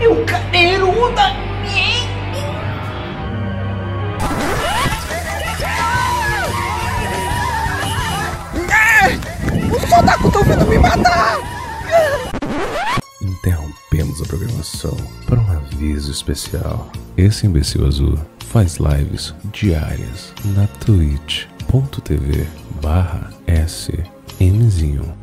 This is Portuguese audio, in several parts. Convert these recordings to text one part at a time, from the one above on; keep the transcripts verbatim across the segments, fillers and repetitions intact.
Meu cadeiruda! Os otaku estão vindo me matar! Interrompemos a programação para um aviso especial. Esse imbecil azul faz lives diárias na twitch ponto tv barra smzinho.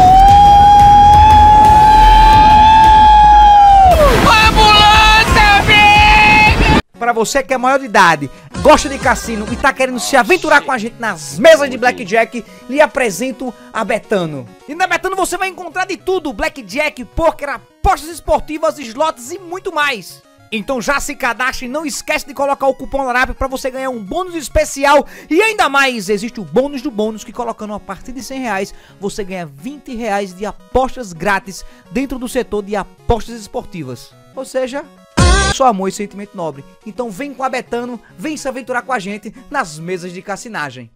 Para você que é maior de idade, gosta de cassino e tá querendo se aventurar com a gente nas mesas de Blackjack, lhe apresento a Betano. E na Betano você vai encontrar de tudo: Blackjack, pôquer, apostas esportivas, slots e muito mais. Então já se cadastre e não esquece de colocar o cupom LARAP para você ganhar um bônus especial. E ainda mais, existe o bônus do bônus, que colocando a partir de cem reais, você ganha vinte reais de apostas grátis dentro do setor de apostas esportivas. Ou seja, só amor e sentimento nobre. Então vem com a Betano, vem se aventurar com a gente nas mesas de cassinagem.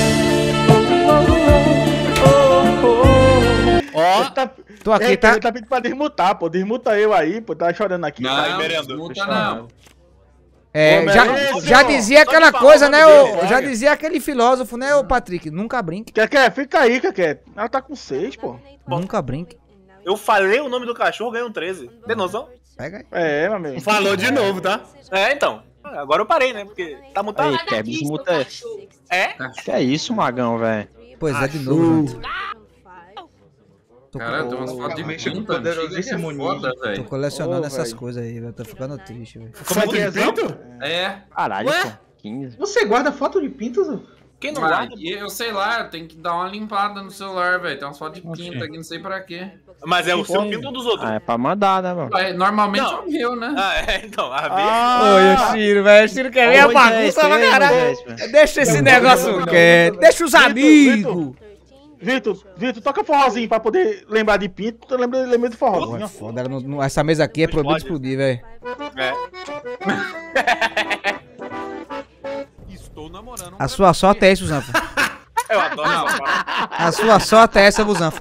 Ó, oh, tá, tô aqui, é, tá? Ele tá pedindo pra desmutar, pô. Desmuta eu aí, pô. Tá chorando aqui. Não, tá desmuta não. É, Pô, já, merece, já ó. dizia Só aquela de coisa, falar né, o nome ô, dele, já vai. dizia aquele filósofo, né, ô Patrick, nunca brinque, Quer, quer? Fica aí, quer, quer. Ela tá com seis, pô. nunca brinque. Eu falei o nome do cachorro, ganhei um treze. Tem noção? Pega aí. É, meu amigo. Falou de novo, tá? É, então. Agora eu parei, né? Porque tá mutado. Aí, quer desmuta. É? Que é isso, magão, velho? Pois é, de novo, Jonathan. Tô, Cara, tem umas fotos de Bicho pinta poderosíssimo antiga que é foda, tô velho. colecionando Ô, essas velho. coisas aí, velho, tô ficando triste, velho. Como é que é, Pinto? É. Caralho, Ué? pô. quinze. Você guarda foto de pintos? Quem não Mas, guarda? e eu sei lá, tem que dar uma limpada no celular, velho. Tem umas fotos de pinta aqui, não sei pra quê. Mas é o seu pinto ou dos outros? Ah, é pra mandar, né, mano? Vai, normalmente Não. é o meu, né? Ah, é, então. A ver. Oi, o Chiro, velho, o Chiro quer ver a bagunça pra caralho. Deixa esse negócio quieto, deixa os amigos. Vitor, Vitor, toca forrozinho pra poder lembrar de pinto. Tu lembra, lembra de forrozinho. ó. Foda, não- não- essa mesa aqui é proibido de explodir, velho. É. A sua sorte é essa, Zanfa. Eu adoro essa parada. A sua sorte é essa, Zanfa.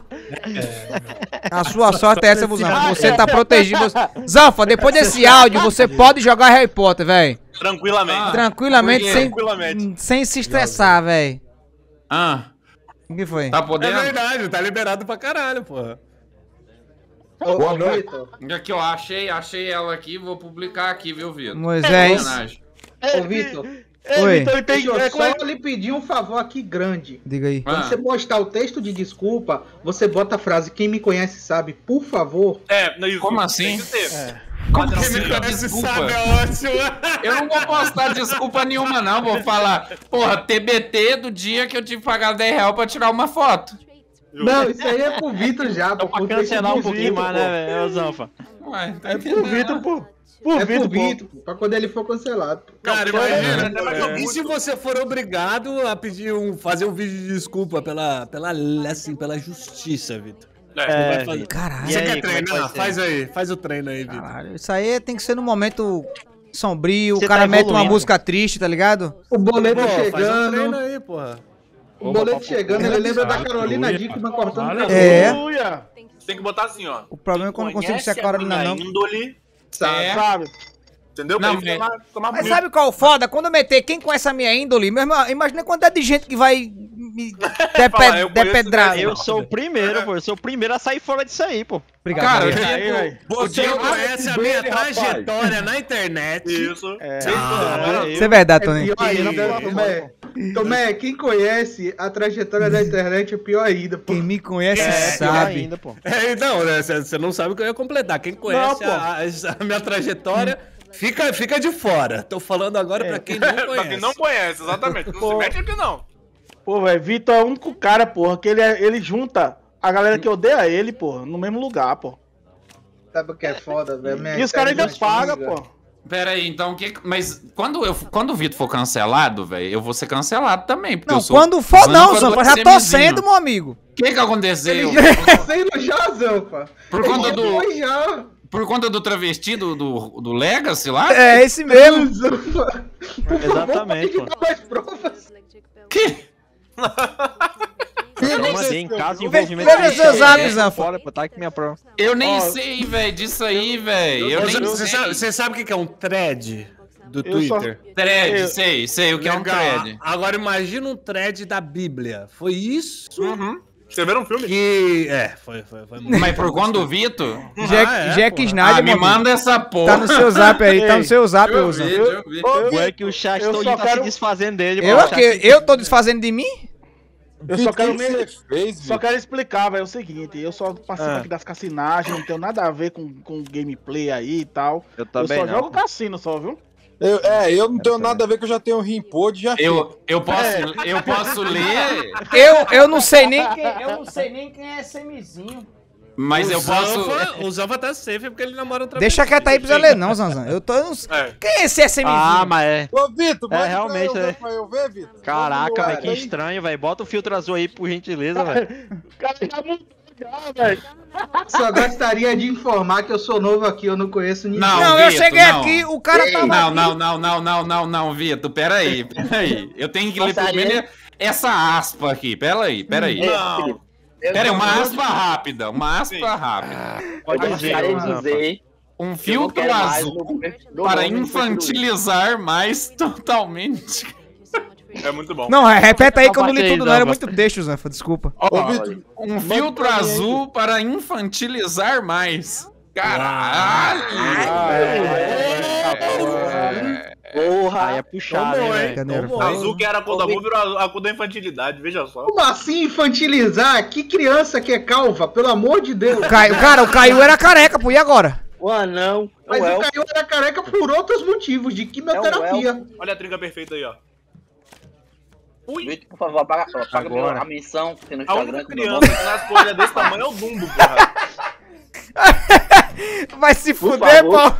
A sua sorte é essa, Zanfa. Você tá protegido. Zanfa, depois desse áudio, você pode jogar Harry Potter, velho. Tranquilamente. Tranquilamente, Por quê? sem, Tranquilamente. sem se estressar, velho. Ah, O que foi? tá É podendo? verdade, tá liberado pra caralho, porra. Boa noite. Aqui, ó, achei, achei ela aqui, vou publicar aqui, viu, Vitor? Moisés. Sacanagem. Ô, Vitor, É, Oi. Vitor, ele tem. deixa eu É, como é só lhe pedir um favor aqui grande. Diga aí. Quando Ah. você postar o texto de desculpa, você bota a frase: quem me conhece sabe, por favor. É, não, isso. Como assim? Tem que ter. Como Padrão, que me sim. conhece Desculpa. desculpa? Sabe, é ótimo. Eu não vou postar desculpa nenhuma, não. Vou falar, porra, T B T do dia que eu tive que pagar dez reais pra tirar uma foto. Não, isso aí é pro Vitor já, pô. Pra pro cancelar um texto do pouquinho Vitor, mais, pô. né, velho? Ô, Zanfa. Ué, tá É pro entendendo? Vitor, pô. Pro É pro Vitor, pô. Vitor, pô, pra quando ele for cancelado. pô. Cara, Não, imagina. é, mas eu E muito- se você for obrigado a pedir um, fazer um vídeo de desculpa pela, pela, assim, pela justiça, Vitor? É. É, vai fazer. Vitor. Caralho. E Você aí, quer como é que treinar? vai ser? Faz aí, faz o treino aí, Vitor. Caralho, isso aí tem que ser no momento sombrio, Você o cara tá mete uma evoluindo. música triste, tá ligado? O boleto Pô, faz um treino chegando. aí, porra. O boleto chegando, ele lembra da Carolina Dickman cortando cabelo. É. Aleluia. Tem que botar assim, ó. O problema é que eu não consigo Conhece ser a Carolina, minha não. índole, Sabe? É. Sabe? entendeu? Não, Pra ele ficar mais- ficar mais Mas bonito. sabe qual é o foda? Quando eu meter quem conhece a minha índole, meu irmão, imagina a quantidade de gente que vai me Falar, eu depe- conheço depedrar. mesmo. Eu sou o primeiro, pô. Eu sou o primeiro a sair fora disso aí, pô. Obrigado. Cara, Maria. eu Aí, digo, velho. Você digo- conhece a minha trajetória na internet. Isso. É. Desde quando eu Ah, era- Isso é verdade, É Tony. pior ainda, pô. Tomé. Tomé, quem conhece a trajetória da internet é pior ainda, pô. Quem me conhece É, pior sabe. ainda, pô. É, então, né? Você não sabe o que eu ia completar. Quem conhece Não, pô. a, a minha trajetória, fica, fica de fora. Tô falando agora pra quem não Pra conhece. quem não conhece, exatamente. Não se Pô. mete aqui, não. Pô, velho, Vitor é o único cara, porra, que ele, é- ele junta a galera que odeia ele, porra, no mesmo lugar, pô. Sabe o que é foda, velho? Minha E os caras ainda internet pagam, amiga. pô. Pera aí, então, que, mas quando, eu, quando o Vitor for cancelado, velho, eu vou ser cancelado também. Porque Não, eu sou quando for não, Zanfa do Zanfa, já tô SMzinho. sendo, meu amigo. O que que aconteceu? Sendo já, Zanfa. Por conta do, Foi já. por conta do travesti do, do, do Legacy lá? É esse mesmo. Zanfa. Por favor, Exatamente, pode pô. dar mais provas. Que? Eu mandei em casa de Vê- envolvimento. veja seu zap, Zanfa. Fora, tá aqui minha prova. Eu nem Ó, sei, velho, disso aí, velho. Eu nem Você sei. sabe, você sabe o que que é um thread do Eu só- Twitter? Thread, Eu- sei, sei o que é um Legal. thread. Agora imagina um thread da Bíblia. Foi isso Uhum. Escreveram um filme? que... É, foi, foi, foi muito Mas por bom. conta do Vitor? Jack, é, Jack porra. Snyder, Ah, me meu amigo. manda essa porra. Tá no seu zap aí, tá no seu zap, Deixa eu Usa. ver, deixa eu ver. O é que o chat eu todo só tá quero- se desfazendo dele. Eu pô, o aqui, chat- eu tô desfazendo de mim? Eu só quero, O que que me... você fez, só Vitor? quero explicar, velho, o seguinte, eu só participo Ah. aqui das cassinagens, não tenho nada a ver com, com gameplay aí e tal. Eu Eu também só não. jogo cassino só, viu? Eu, é, eu não tenho nada a ver que eu já tenho Rimpod e já chega. Eu, eu, posso, eu posso ler, Eu, eu não sei nem quem, eu não sei nem quem é esse Mizinho. mas o eu posso... Zanfa, o Zanfa tá safe porque ele namora outra Deixa pessoa. quieto aí pra você ler não, Zanzan. Eu tô... eu não sei- É. Quem é esse S M zinho? Ah, mas é. Ô, Vitor, É, manda realmente, pra eu, é. ver, pra eu ver, Vitor. Caraca, Manda no velho, que ar aí. estranho, velho. Bota o filtro azul aí, por gentileza, velho. O cara já mudou já, velho. Só gostaria de informar que eu sou novo aqui, eu não conheço ninguém. Não, Não, eu Vitor, cheguei não. aqui, o cara tava Não, aqui. não, não, não, não, não, não, Vitor, peraí, peraí. Eu tenho que ler primeiro essa aspa aqui, peraí, peraí. Não. Peraí, uma aspa rápida, uma aspa Sim. rápida. Pode dizer, ô, Zanfa. Um filtro azul para infantilizar mais totalmente. É muito bom. Não, repete aí que eu não li Bate aí, tudo, não. Era Zanfa. muito texto, Zanfa, desculpa. Ô, Vitor, Um filtro azul para infantilizar mais. Caralho! Porra, aí é puxado, hein, velho. Caneiro, O azul que era a cor do amor virou a cor da infantilidade, veja só. Como assim infantilizar? Que criança que é calva, pelo amor de Deus. Caio, cara, o Caio era careca, pô, e agora? O anão. Mas o o elfo. Caio era careca por outros motivos, de quimioterapia. Olha a trinca perfeita aí, ó. Ui! Vitor, por favor, apaga, apaga Agora. meu- a menção que tem no A Instagram. única que eu criança que nasce com olho desse tamanho é o Dumbo, porra. Vai se Por fuder, pô. favor.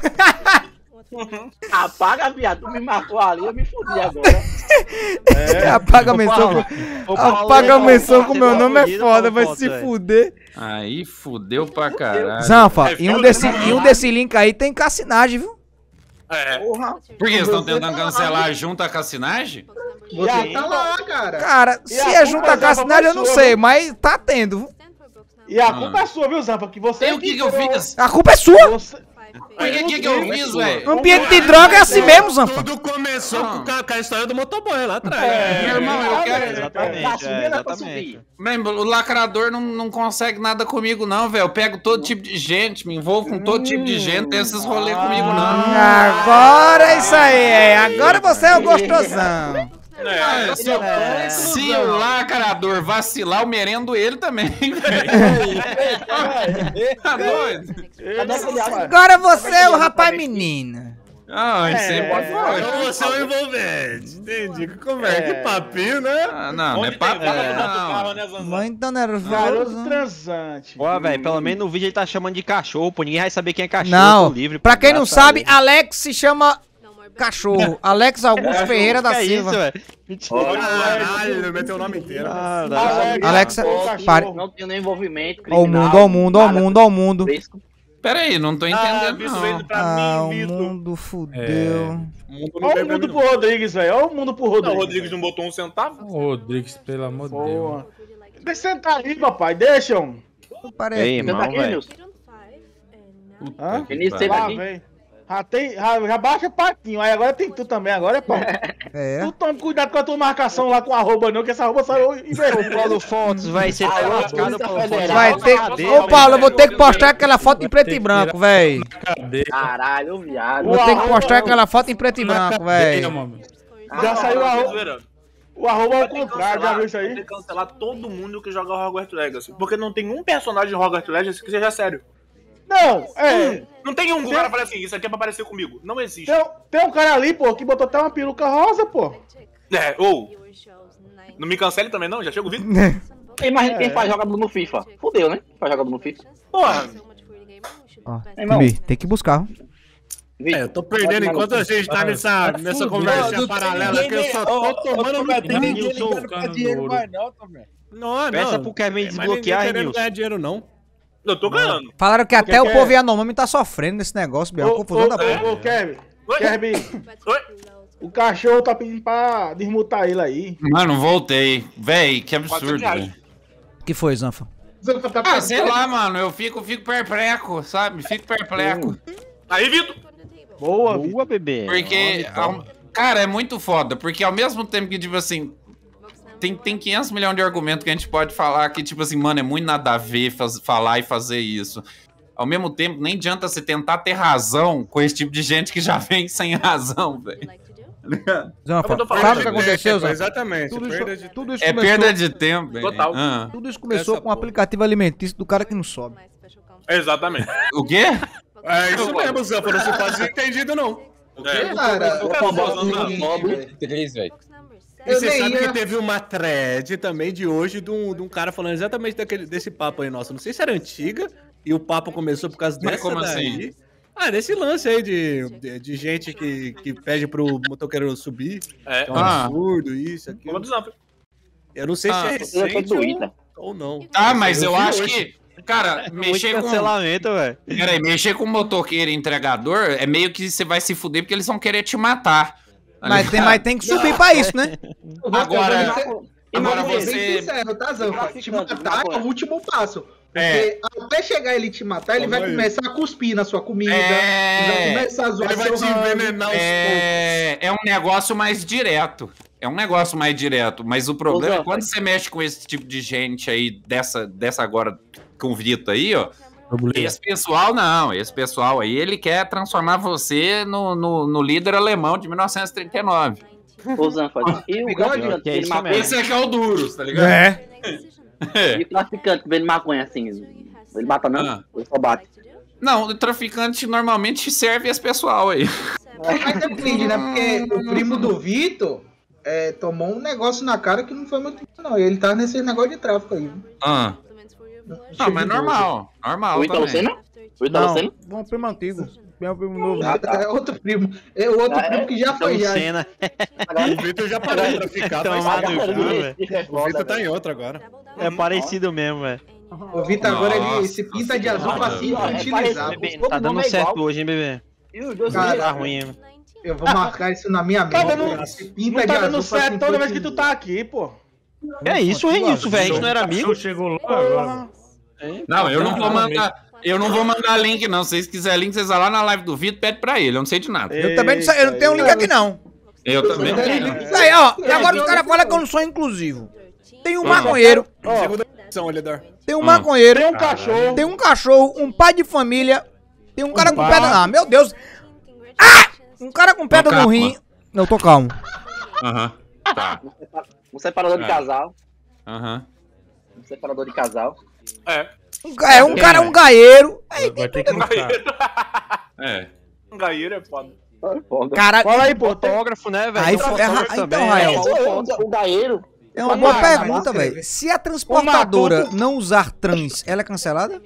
Apaga, viado. Tu me marcou ali, eu me fudi agora. Apaga a menção. Ô, Paulo, Apaga a ô, menção Paulo, com meu você nome é deu foda, uma vai foto, se velho. fuder. Aí fudeu pra caralho. Zanfa, É, em um filho desse, da em um desse link aí tem cassinagem, viu? É. Porra. Por que estão tentando cancelar junto a cassinagem? Você tá lá, cara. Cara, E se a é culpa junto a é da cassinagem eu não pessoa, sei, viu? mas tá tendo, viu? E a culpa é sua, viu, Zampa? Que você E o que que eu fiz? A culpa é sua. Você... O que, que, que eu fiz, velho? Ambiente de droga é assim mesmo, Zanfa. Tudo começou Ah. com, a, com a história do motoboy lá atrás. É, Meu irmão, eu ah, quero- velho. Exatamente, Pra é, subir, não é pra exatamente. subir. Lembra, o lacrador não, não consegue nada comigo, não, velho. Eu pego todo tipo de gente, me envolvo com todo tipo de gente, não tem esses rolês comigo, não. Agora é isso aí, é. Agora você é o gostosão. Ah, se, o- É. se o lacrador vacilar, eu merendo ele também, velho. Tá doido? Cadê aquele ar? Agora você é o rapaz menina. Ah, isso aí pode Então você é o envolvente. Entendi. Que conversa, que papinho, né? Ah, não, não é Onde papo, tem vaga no outro não. carro, né, Zanzan? Mãe tá Garoto nervoso. transante. Ó, velho, pelo menos no vídeo ele tá chamando de cachorro, pô. Ninguém vai saber quem é cachorro. Não, tô livre, pra pô, quem não graças a sabe, Deus. Alex se chama cachorro. Alex Augusto Ferreira da Que é Silva. isso, velho? Mentira. Caralho, meteu o nome inteiro. Caralho. Alex, Foto, pare. Não tinha nenhum envolvimento. Ó o mundo, ó o mundo, ó o mundo, ó o mundo. Fresco. Pera aí, não tô Ah, entendendo, Vitor não. veio pra Ah, o mim, Vitor. mundo fudeu. O mundo não Olha veio o pra mundo mim, pro Rodrigues, velho. Olha o mundo pro Não, Rodrigues. o Rodrigues não botou um centavo? Ô, Rodrigues, pelo amor de Deus. Boa. Deixa eu sentar aí, papai. Deixa, um. Parei Ei, aqui. Senta irmão, aqui, velho. Nilson. Hã? Vinícius, senta Lá, aqui. vem. Já, tem, já, já baixa patinho. Aí agora tem tu também. Agora é pau. É. Tu toma cuidado com a tua marcação lá com a arroba, não, que essa arroba saiu em Ô, vermelho. Paulo Fontes, vai ser Alô, lascado Polícia pelo Fontes. Federal. Vai ter. Cadeia, Ô, Paulo, eu vou ter que postar aquela foto em preto e branco, véi. Cadê? Caralho, viado. Vou ter que Uau, postar uau. aquela foto em preto e branco, véi. mano. Já saiu a arroba. Zoeira. O arroba ao Vai ter que contrário, já cancelar- viu isso vai aí? ter que cancelar todo mundo que joga Hogwarts Legacy. Porque não tem um personagem de Hogwarts Legacy que seja sério. Não, é. Não tem um que o cara fala assim, isso aqui é pra aparecer comigo. Não existe. Tem, tem um cara ali, pô, que botou até uma peruca rosa, pô. É, ou. Não me cancele também, não? Já chega o vídeo? Imagina quem É. faz jogador no FIFA. Fudeu, né? Faz jogador no FIFA. Porra. Ó, Irmão. Tibi, tem que buscar. É, eu tô perdendo enquanto a gente tá nessa, nessa conversa paralela aqui, eu só tô tomando no cu. ninguém ligando pra dinheiro mais não, também. Não, não. Peça pro Kevin Mas desbloquear, ninguém querendo Nilson. ganhar dinheiro, não. Eu tô ganhando. Falaram que até que o é? povo Yanomami tá sofrendo nesse negócio, Biel. Ô, Confusão ô, da porra. ô, ô, Kevin. Oi? Kevin, Oi? o cachorro tá pedindo pra desmutar ele aí. Mano, voltei. Véi, que absurdo, quatrocentos reais. velho. Que foi, Zanfa? Zanfa tá Ah, sei lá, mano. Eu fico, fico perpleco, sabe? Fico perpleco. Aí, Vitor. Boa, Boa, bebê. Porque, ao- cara, é muito foda. Porque ao mesmo tempo que, tipo assim, tem, tem quinhentos milhões de argumentos que a gente pode falar que, tipo assim, mano, é muito nada a ver faz- falar e fazer isso. Ao mesmo tempo, nem adianta você tentar ter razão com esse tipo de gente que já vem sem razão, velho. Zanfa, Eu tô falando sabe o que de aconteceu, Zanfa? Exatamente. Tudo perda isso, de- tudo isso É começou, perda de tempo, velho. Total. Ah. tudo isso começou Essa com o aplicativo alimentício do cara que não sobe. Exatamente. O quê? É isso mesmo, Zanfa. Não se faz entendido, não. É. Cara, Eu famoso no modo. Três, velho. E Eu você nem sabe ia- que teve uma thread também de hoje de um, de um cara falando exatamente daquele, desse papo aí, nossa. Não sei se era antiga e o papo começou por causa Mas dessa como daí. assim? Ah, nesse lance aí de, de, de gente que, que pede pro motoqueiro subir. É. Que é um Ah. absurdo, isso, aquilo. Vamos dizer. Eu não sei Ah. se é Eu recente tô do Ita. ou, ou não. Ah, mas eu vi acho hoje. que, cara, mexer com... cancelamento, velho. Peraí, mexer com motoqueiro e entregador é meio que você vai se fuder porque eles vão querer te matar. tá Mas tem, ligado? mas tem que subir pra isso, né? eu vou- Agora- eu vou ser- eu agora vou ser você- bem sincero, tá, Zanfa? Te Traficante, matar é maconha. o último passo. Porque É. até chegar ele te matar, ele vai Calma aí. começar a cuspir na sua comida. É. Ele vai começar a zoar Ele vai seu te rango. envenenar os poucos. É, é um negócio mais direto. É um negócio mais direto. Mas o problema Ô, é quando você mexe com esse tipo de gente aí, dessa, dessa agora com o Vitor aí, ó. Esse pessoal não, esse pessoal aí, ele quer transformar você no, no, no líder alemão de mil novecentos e trinta e nove. Ô, Zanfa. E o Bigode? traficante Que é vende isso maconha? mesmo. Esse aqui é o Duros, tá ligado? É. E o traficante vende maconha assim? Ele mata não? Ah. Ele só bate. Não, o traficante normalmente serve esse pessoal aí. Mas depende, né? Porque o primo do Vitor é, tomou um negócio na cara que não foi muito bom, não. Ele tá nesse negócio de tráfico aí. Ah. Não, mas normal. Normal O Ítalo também. Senna? O Ítalo Não, Senna? um primo antigo. Meu primo novo. Ah, tá. É outro primo. É o outro Ah, é? primo que já foi, Então, já. cena. O Vitor já parou de traficar, Então, mas mano, Agora cu, ele- velho. ele é o foda, Vitor tá velho. em outra agora. É parecido mesmo, velho. O Vitor agora ele Nossa se pinta de azul pra se Senhora. infantilizar. É parecido. Tá Todo dando nome é certo igual. hoje, hein, bebê? E os dois Cara, Tá ruim, hein? Eu vou marcar isso na minha Tá mente. dando- Ele se pinta Não de tá azul dando pra se certo toda vez que tu infantilizar. tá aqui, pô. É isso, Renilson, velho. A gente não era amigo. Chegou lá agora. Não, eu não vou mandar. Eu não vou mandar link, não. Se vocês quiserem link, vocês vão lá na live do Vitor, pede pra ele. Eu não sei de nada. Eu também não sei, eu não tenho um link aqui não. Eu também não tenho. Isso aí, ó. E agora os caras falam que eu não sou inclusivo. Tem um maconheiro, Segunda opção, Olhador. tem um maconheiro, Tem um cachorro. tem um cachorro, um pai de família, tem um cara com pedra. Ah, meu Deus. Ah! Um cara com pedra no calma. rim. Eu tô calmo. Aham. Tá. Um separador de É. casal. Aham. Um separador de casal. É. Um ca- É um cara, um gaieiro. Aí, Vai ter que Um buscar. gaieiro. É. Um gaieiro é foda. Foda. cara. Fala aí, pô. tem- Fotógrafo, né, velho? Aí Tem um foi- é ra- fotógrafo então, também, Rael. é, Sou eu, o gaieiro. É uma boa Ah, pergunta, mas- velho. Se a transportadora Uma não usar trans, ela é cancelada?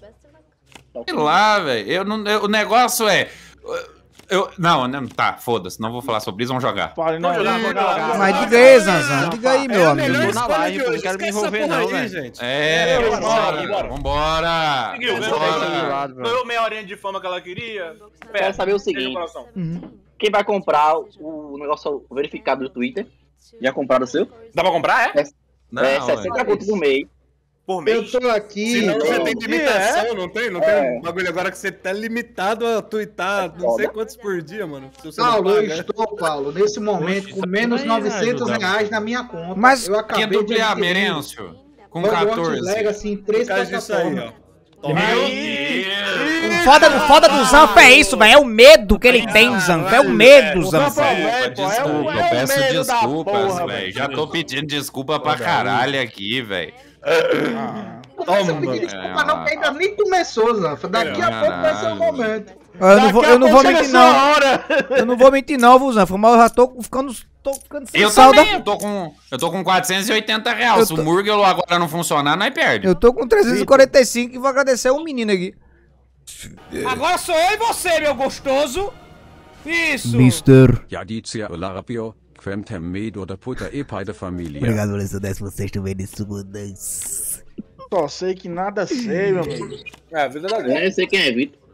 Sei lá, velho. Eu não. eu- o negócio é. Eu, não, não, tá, foda-se. Não vou falar sobre isso, vamos jogar. Fala, não, Vamos jogar, não, vamos não, jogar. não. Mas diga aí, Zanzan. Diga aí, meu É a amigo. melhor tô na escolha live, de pô, hoje. não quero me Esquece envolver essa porra não, aí, velho. gente. É, É, vambora. bora. Vambora. Seguiu, Deixa vambora. eu deixar de lado, velho. Ganhou meia horinha de fama que ela queria. Quero saber o Beijo no seguinte. coração. Quem vai comprar o negócio verificado do Twitter? Já compraram o seu? Dá pra comprar, é? Não, é é. sessenta conto por mês. Por Eu mês. tô aqui. Senão você eu- tem limitação, não tem? Não tem um bagulho agora que você tá limitado a twittar não sei quantos por dia, mano. Se você não Paulo, eu paga. estou, Paulo, nesse momento, com menos vai novecentos ajudar. reais na minha conta. Mas eu Quem acabei de duplicar, adquirir Merêncio? Com Hogwarts quatorze. Legacy em três Por causa disso aí, plataformas. ó. Toma Meu aí. Deus. O foda, o foda do Zanfa é isso, velho. É o medo que ele tem, Zanfa. É o medo do Zanfa. Zanfa, velho, pô, é o- Desculpa, é o eu peço medo da desculpas, porra, velho. Já tô pedindo desculpa pra caralho aqui, velho. Não precisa pedir desculpa não, que ainda nem começou, Zanfa. Daqui a pouco vai ser o momento. Eu não vou, eu não vou Daqui a mentir, pouco chega a não. sua hora. Eu não vou mentir, não, viu, Zanfa. Mas eu já tô ficando, tô ficando sem Eu salda. também, eu tô com, eu tô com quatrocentos e oitenta reais. Eu Se tô- o Murgel agora não funcionar, nós perde. Eu tô com trezentos e quarenta e cinco e vou agradecer o menino aqui. Agora sou eu e você, meu gostoso. Isso. Mister Jadicia Larapio, Quemtem Med oder Putter Epai da Familie. Obrigado por esse décimo sexto mês de segundas. Só sei que nada sei, meu amigo. É, a vida da gente. É, eu sei quem é, Vitor.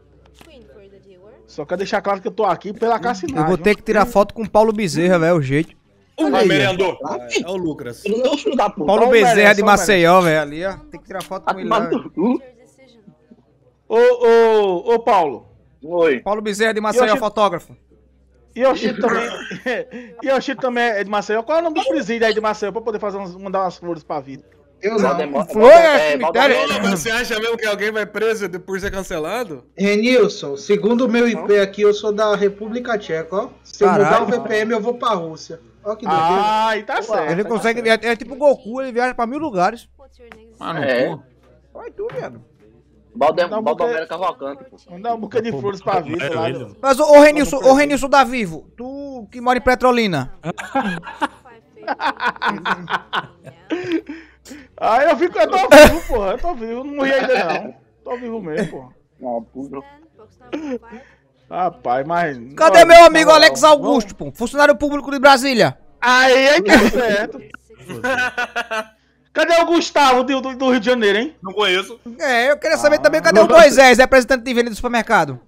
Só quero deixar claro que eu tô aqui pela cassinagem. Eu vou ter que tirar foto com o Paulo Bezerra, velho, o jeito. Vai, mereandor. É o Lucas. Não, filho da puta. Paulo Só o Bezerra Merengue, de só o Maceió, velho, ali, ó. Tem que tirar foto Tá com ele lá. tomando no cu. Ô, ô, ô, Paulo. Oi. Paulo Bezerra de Maceió, Eu achei- fotógrafo. E o Chito também. E o Chito também é de Maceió. Qual é o nome do presídio aí de Maceió pra poder fazer uns- mandar umas flores pra vida? Eu não. Valdemar- Flor é é, cemitério? Valdemar- Você acha mesmo que alguém vai preso por ser cancelado? Renilson, segundo o meu I P aqui, eu sou da República Tcheca, ó. Se eu Caralho. mudar o V P N, eu vou pra Rússia. Ó que doideira. Ah, e tá certo. Ele consegue, é, é tipo Goku, ele viaja pra mil lugares. Mano, É. cu. Vai tu, viado. Baldem- Não, Baldomero porque- Cavalcante, pô. Mandar um buquê de flores pra vida lá. do- Mas, ô, ô Renilson, ô Renilson da Vivo, tu que mora em Petrolina. Ah, eu fico, eu tô vivo, porra. Eu tô vivo, não morri ainda não. Tô vivo mesmo, porra. Não, puta. Rapaz, mas. Cadê Olha, meu amigo tá Alex bom. Augusto, pô? Funcionário público de Brasília. Aí, aí tá certo. Cadê o Gustavo do, do, do Rio de Janeiro, hein? Não conheço. É, eu queria saber também cadê o Moisés, representante de venda do supermercado.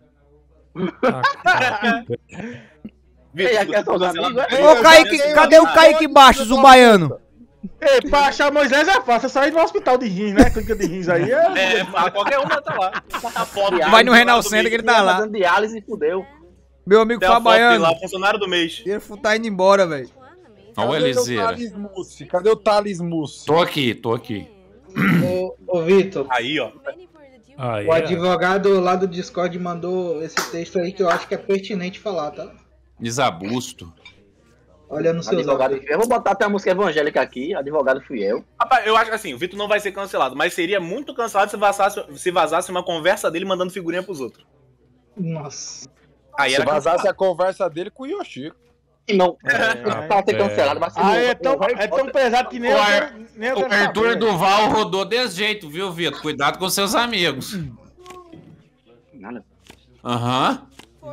Ei, aqui é seus amigos, é? Ô, Kaique, cadê o Kaique Bastos, o baiano? Ei, pra achar Moisés é fácil, é sair do hospital de rins, né? Clínica de rins aí é. É, pá, qualquer um tá lá. A foto dele Vai no lá Renal do Center que mês. ele tá lá. Fazendo diálise e fudeu. Meu amigo Tem a Fá foto dele Baiano. lá, funcionário do mês. Ele tá indo embora, velho. Ó, o Cadê o Eliseira. Thales Mussi? Cadê o Thales Mussi? Tô aqui, tô aqui. Ô, ô Vitor, Aí, ó. Ah, o advogado lá do Discord mandou esse texto aí que eu acho que é pertinente falar, tá? Desabusto. Olha no seu Advogado zap. fiel. Eu vou botar até a música evangélica aqui, advogado fiel. Rapaz, eu acho que assim, o Vitor não vai ser cancelado, mas seria muito cancelado se vazasse, se vazasse uma conversa dele mandando figurinha pros outros. Nossa. Aí Se era vazasse a conversa dele com o Yoshiko. E não, É, pra ser cancelado, mas se Ah, não- é tão, é tão pesado que nem O eu Ar- quero- nem eu O quero Arthur saber. Duval rodou desse jeito, viu, Vitor? Cuidado com seus amigos. Nada. Aham.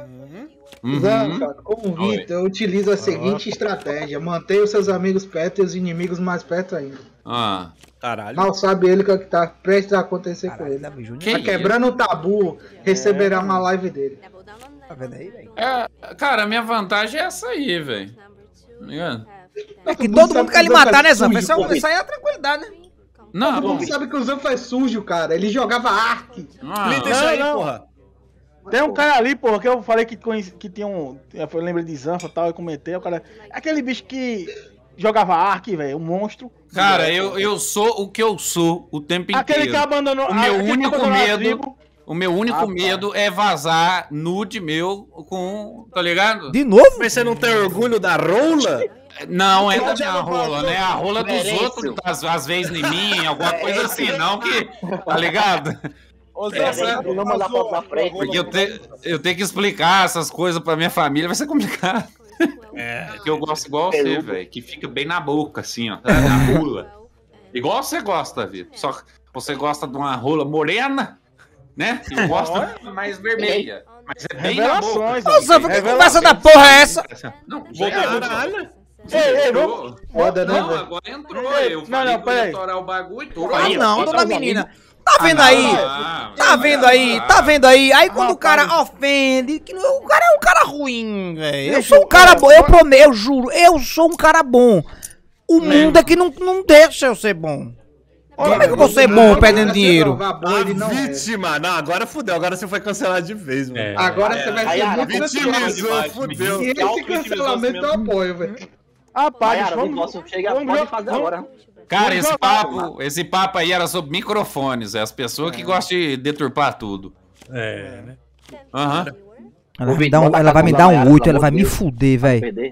Uhum. Zanfa, como Vitor, eu utilizo a seguinte estratégia: mantenha os seus amigos perto e os inimigos mais perto ainda. Ah. Caralho. Mal sabe ele o que é que tá prestes a acontecer com ele. Que Tá quebrando o tabu, receberá uma live dele. Tá vendo aí, velho? É, cara, a minha vantagem é essa aí, velho. Tá ligado? É que Todo todo mundo mundo sabe quer lhe que o Zanfa matar, é né, Zanfa? sujo, Isso, é um- pô. isso aí é a tranquilidade, né? Não, Todo mundo sabe que o Zanfa é sujo, cara. Ele jogava arte. não. Clita isso aí, Não, não. porra. Tem um cara ali, porra, que eu falei que, conheci- que tinha um. Eu lembrei de Zanfa e tal, eu comentei. O cara. Aquele bicho que jogava arque, velho, um monstro. Cara, eu, eu sou o que eu sou o tempo Aquele que inteiro. abandonou. O meu aquele que único abandonou a medo- tribo. O meu único Ah, tá. medo é vazar nude meu com. Tá ligado? De novo? Mas você não tem orgulho da rola? Não é da minha rola, né? A rola dos Merencio. outros, às, às vezes em mim, alguma coisa assim, não que. Tá ligado? Ô, Zé, Essa- você Não manda vazou foto da a frente, rola Porque eu, do- te, eu tenho que explicar essas coisas pra minha família, vai ser complicado. É, que eu gosto igual você, Peludo. velho. Que fica bem na boca, assim, ó. Na rola. Igual você gosta, Vitor. Só que você gosta de uma rola morena, né? Eu gosto mais vermelha. Mas é bem na boca. Revelações. Ô, Zanfa, que Revelações. conversa da porra é essa? Não, Vou caralho. Ei, ei, Entrou. vamos. Foda, né, Não, velho? agora entrou. Eu Não, falei não, que eu ia peraí. torar o bagulho. Tô Ah, aí, ó. não, bota dona os menina. Tá vendo Ah, aí? não, Tá não, vendo não, aí? não. Tá vendo aí? Aí quando o cara ofende, que não- o cara é um cara ruim, velho. Eu sou um cara bom, eu prometo, eu juro, eu sou um cara bom. O mundo é que não, não deixa eu ser bom. Como é que eu vou ser bom perdendo dinheiro? Bom, ele não é. Vítima. Não, agora fudeu. Agora você foi cancelado de vez, mano. É. Agora você vai Aí, ser Ara, muito cancelado. Vitimizou, fudeu. E esse cancelamento eu apoio, velho. Rapaz, Mayara, vamos, vamos, chega, vamos, pode vamos, fazer vamos- agora. Cara, Vamos esse jogar, papo, esse papo aí era sobre microfones. É as pessoas que gostam de deturpar tudo. É, né? Aham. Ela vai me dar um, ela vai me dar um oito, ela vai me fuder, velho. Perder.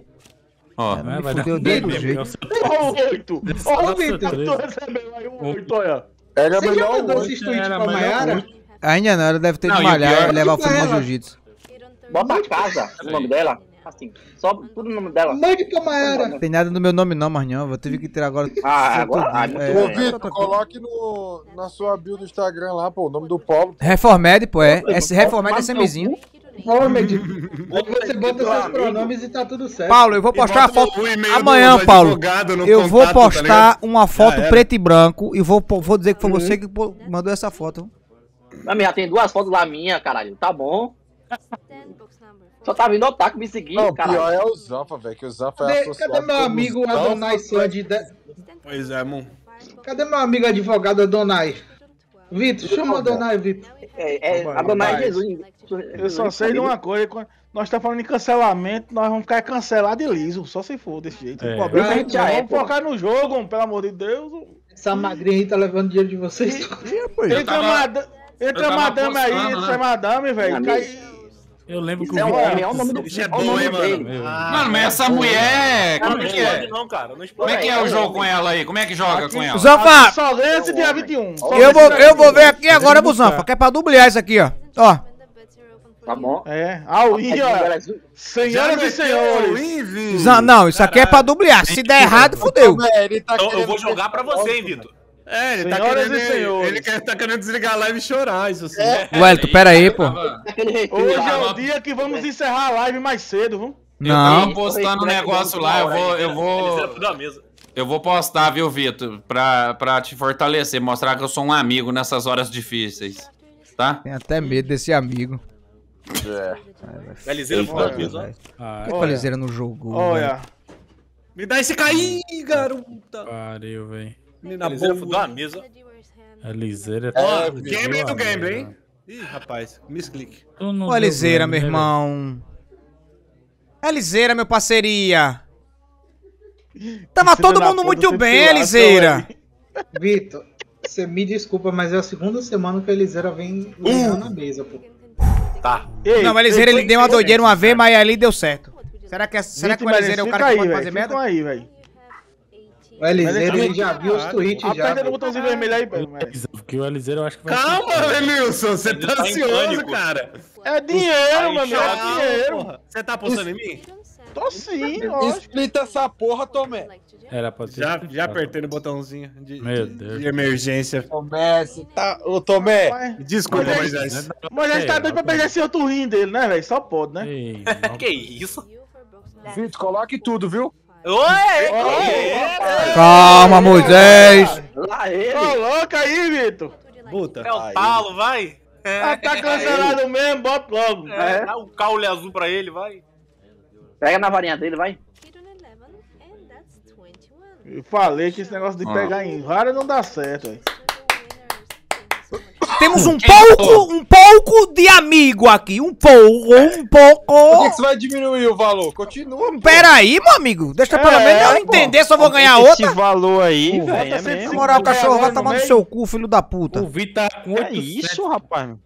Ó. Vai, Me vai dar fudeu um dentro do meme, jeito. eu- Ó, o oito. Ó, o Nossa, Vitor, três. tu recebeu aí o oito, olha. Era Você já melhor mandou o esses oito, tweets era pra melhor Mayara? o oito. Ainda não, ela deve ter Não, de e o malhar pior- e levar o filho no Ela- jiu-jitsu. Bota a casa, o nome dela. Assim, só tudo no nome dela. Mande pra Mayara. Não tem nada no meu nome não, mas não. Eu tive que tirar agora. Ah, agora. Ah, É, muito Ô, bem. Vitor, coloque no, na sua bio do Instagram lá, pô, o nome do Paulo. Reformed, pô, é. Esse Reformed é semizinho. Formed. Aí você bota seus pronomes e tá tudo certo. Paulo, eu vou postar a foto. O e-mail Amanhã, do- do Paulo, advogado no eu vou contato, tá postar ligado? uma foto Já era. preto e branco e vou, po- vou dizer que foi você que pô- mandou essa foto. Mas já tem duas fotos lá minha, caralho. Tá bom. Só tá vindo otaku me seguindo, Não, cara. pior é o Zanfa, velho, que o Zanfa é Cadê, associado cadê meu com amigo os Zanfa, Adonai Sandy? De... Pois é, mano. Cadê meu amigo advogado Adonai? Vitor, chama o Adonai, Vitor. É, é Adonai é Jesus. Eu só sei de uma coisa, quando nós estamos falando em cancelamento, nós vamos ficar cancelados e liso, só se for desse jeito. É. O problema é que a gente Já é, vamos pô. focar no jogo, pelo amor de Deus. Essa magrinha aí tá levando dinheiro de vocês. Entra, tava- mada- entra tava madame aí, apostando, entra né? madame, velho. Amigo. cai- Eu lembro que Isso é um o homem, é o nome do Bicho é é o bom, nome hein, dele. mano? Mano, mas essa mulher, Cara, como não é que é? explode não, cara. Não Como explode. é que é o jogo com ela aí? Como é que joga com ela? Zanfa, Só ganha esse dia vinte e um. Só eu vou, ganha esse eu dia vou ver vinte aqui agora pro Zanfa, que é pra dubliar isso aqui, ó. Ó. Tá bom. e um. É, all-in, ó. Senhoras e senhores. Zan- Não, isso aqui é pra dubliar. Se der errado, fudeu. Ele tá Então, eu querendo vou jogar pra você, hein, ver- Vitor. É, ele tá Senhoras querendo, e senhores. ele quer, tá querendo desligar a live e chorar, isso assim. Wellington, pera aí, pô. Aquele refil Hoje lá. é o dia que vamos encerrar a live mais cedo, viu? Eu tava Não. postando um negócio lá, eu vou, eu Eles vou, eram tudo à mesa. eu vou postar, viu, Vitor? Pra, pra te fortalecer, mostrar que eu sou um amigo nessas horas difíceis, tá? Tem até medo desse amigo. A Liseira tudo à mesa, ó. Ah, Por que a Liseira não jogou? Olha. Me dá esse cair, garota. pariu, velho. Menina A Liseira tudo à boa. mesa. A liseira Ó, é. game do game, hein? Ih, rapaz, misclick. Ô, Liseira, meu irmão. É Liseira, meu parceria. Tava Esse todo filho da mundo puta muito se bem, pilar, Liseira. Vitor, você me desculpa, mas é a segunda semana que a Eliseira vem ganhar na mesa, pô. Tá. Ei, Não, mas a Liseira, ei, ele deu uma ei, doideira uma vez, mas ali deu certo. Será que, é- será que o Vitor, Liseira é o fica cara que aí, pode velho, fazer fica merda? aí, velho. O Eliseira, Mas ele já viu os tweets já. Aperta no Vitor. botãozinho vermelho aí, velho. Porque o Eliseira eu acho que vai. Calma, Lenilson, você Ele tá tá em ansioso, pânico. cara. É dinheiro, meu amigo, é Calma, dinheiro. porra. Você tá apostando em mim? Tô sim, lógico. Explita essa porra, Tomé. Era pra ter. Já, já apertei no botãozinho de, Meu de- Deus. de emergência. Tomé, você tá... Ô, Tomé. Mas- Desculpa, Mas é Moisés. Mas já tá É, doido pra pegar esse outro rim dele, né, velho? Só pode, né? Ei, não. Que isso? Vitor, coloque tudo, viu? Oi! Calma, Moisés. Lá ele. Coloca aí, Vitor. Puta. É o talo, vai! Ah, tá cancelado mesmo, bota logo. É, dá um caule azul pra ele, vai! Pega na varinha dele, vai. Eu falei que esse negócio de Ah. pegar em vara não dá certo, velho. Temos um pouco, um pouco de amigo aqui. Um pouco, um Por que, pouco. que você vai diminuir o valor? Continua, pô. Pera aí, meu amigo. Deixa pelo É, menos eu pô. entender se eu vou ganhar Esse outra. valor aí, Bota velho, é cento e Na mesmo. moral, cachorro, vai agora no tomar no meio. seu cu, filho da puta. O Vitor tá com É oitocentos. isso, rapaz.